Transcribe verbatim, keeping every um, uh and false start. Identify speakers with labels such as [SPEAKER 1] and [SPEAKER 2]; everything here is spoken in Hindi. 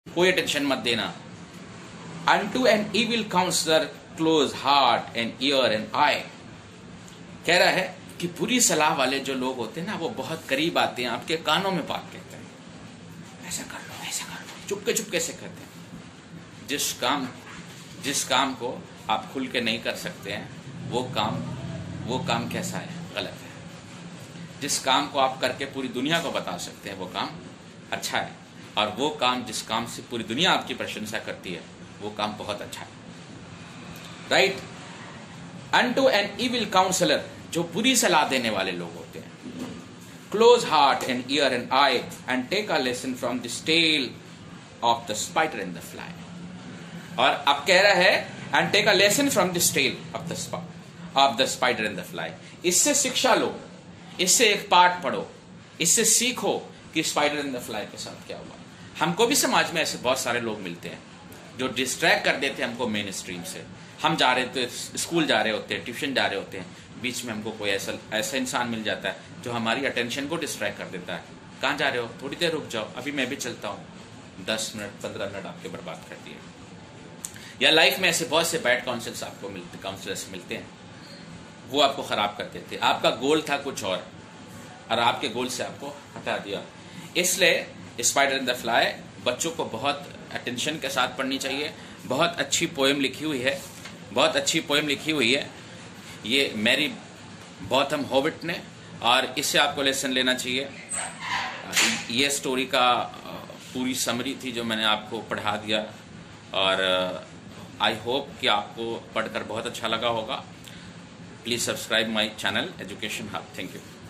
[SPEAKER 1] कोई टेंशन मत देना। Unto an evil counselor close heart and ear and eye। कह रहा है कि बुरी सलाह वाले जो लोग होते हैं ना, वो बहुत करीब आते हैं, आपके कानों में बात कहते हैं, ऐसा कर लो ऐसा कर लो, चुपके चुपके से कहते हैं। जिस काम जिस काम को आप खुल के नहीं कर सकते हैं, वो काम वो काम कैसा है? गलत है। जिस काम को आप करके पूरी दुनिया को बता सकते हैं, वो काम अच्छा है। और वो काम जिस काम से पूरी दुनिया आपकी प्रशंसा करती है, वो काम बहुत अच्छा है। Right? Unto an evil counsellor, जो बुरी सलाह देने वाले लोग होते हैं। Close heart and ear and eye and take a lesson from the tale of the spider and the fly. और अब कह रहा है and take a lesson from the tale of the of the spider and the fly. इससे शिक्षा लो, इससे एक पाठ पढ़ो, इससे सीखो कि स्पाइडर एंड द फ्लाई के साथ क्या हुआ। हमको भी समाज में ऐसे बहुत सारे लोग मिलते हैं जो डिस्ट्रैक्ट कर देते हैं हमको मेन स्ट्रीम से। हम जा रहे थे, स्कूल जा रहे होते हैं, ट्यूशन जा रहे होते हैं, बीच में हमको कोई ऐसा ऐसा इंसान मिल जाता है जो हमारी अटेंशन को डिस्ट्रैक्ट कर देता है। कहाँ जा रहे हो? थोड़ी देर रुक जाओ, अभी मैं भी चलता हूँ। दस मिनट पंद्रह मिनट आपके बर्बाद कर दिए। या लाइफ में ऐसे बहुत से बैड काउंसलर्स आपको मिलते काउंसलर्स मिलते हैं, वो आपको खराब कर देते। आपका गोल था कुछ और और आपके गोल से आपको हटा दिया। इसलिए स्पाइडर एंड द फ्लाई बच्चों को बहुत अटेंशन के साथ पढ़नी चाहिए। बहुत अच्छी पोएम लिखी हुई है, बहुत अच्छी पोएम लिखी हुई है ये मैरी बॉथम हॉविट ने, और इससे आपको लेसन लेना चाहिए। ये स्टोरी का पूरी समरी थी जो मैंने आपको पढ़ा दिया, और आई होप कि आपको पढ़कर बहुत अच्छा लगा होगा। Please subscribe my channel education hub. Thank you.